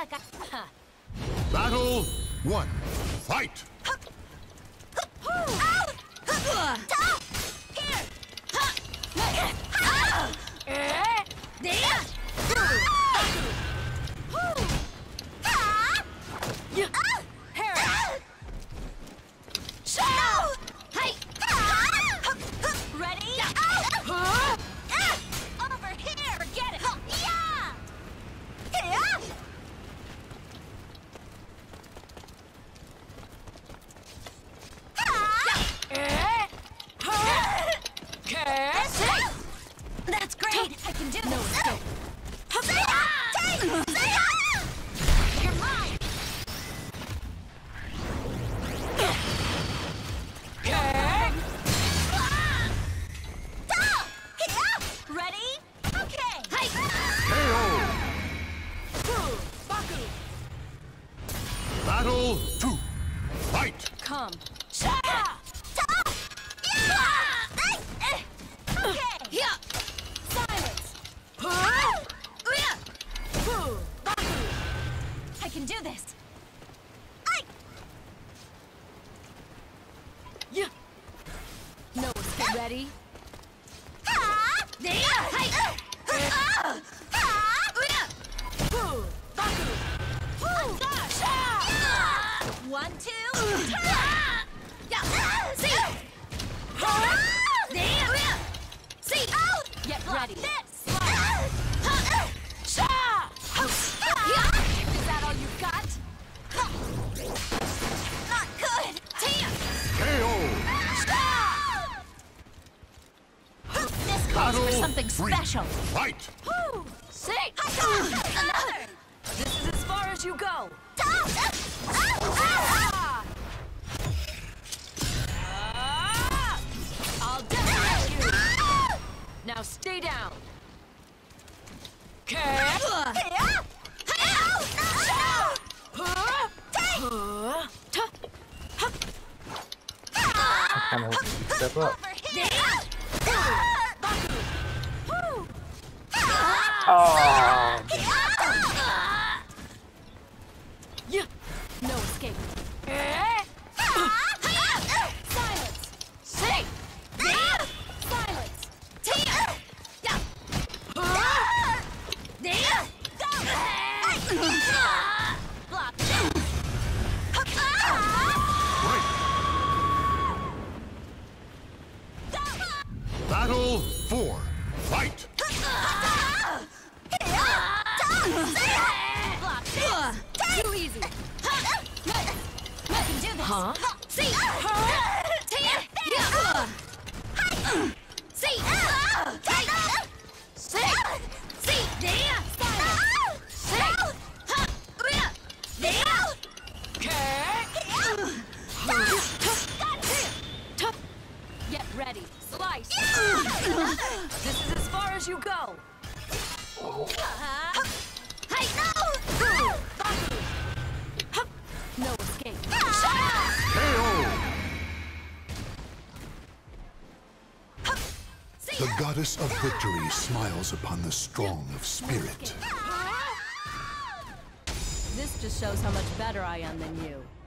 like I... Battle 1. Fight! That's great! I can do this! You're mine! Ready? Okay! KO! Battle 2. Fight! Come. I can do this. No escape. Ready? One, two, get ready. Is that all you got? Not good. KO! This calls for something 3. special. Fight! Another. This is as far as you go. I'll definitely you. Now stay down. Kind of step up. Oh. No escape. Silence. Silence. Block. Battle 4. Fight! Block. Too easy. I can do this. Get ready. Slice. This is as far as you go. No escape. KO! The goddess of victory smiles upon the strong of spirit. This just shows how much better I am than you.